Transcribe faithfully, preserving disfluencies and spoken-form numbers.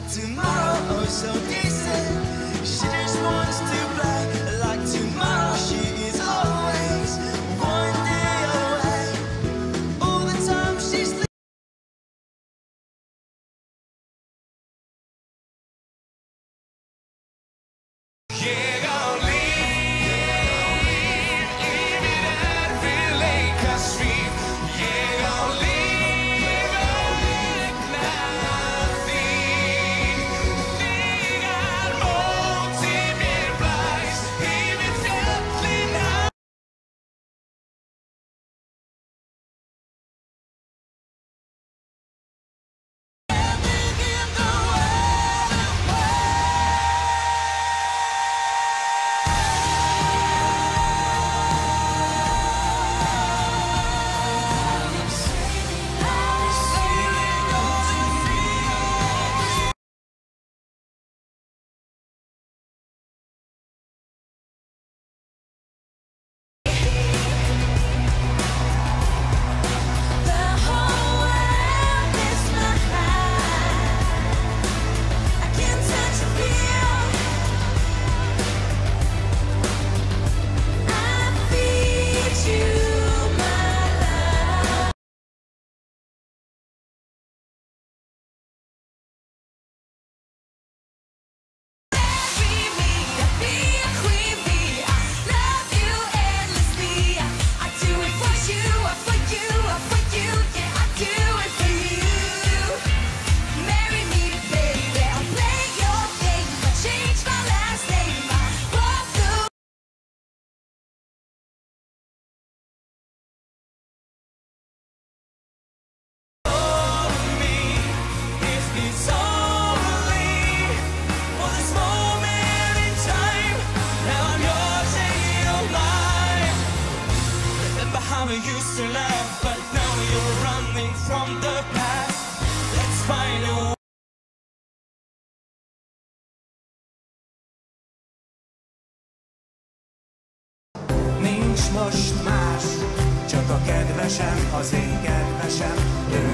tomorrow, oh so decent. She just wants to play like tomorrow. She is always one day away. All the time she's used to love, but now you're running from the past. Let's find a way. Nincs most más, csak a kedvesem, az én kedvesem.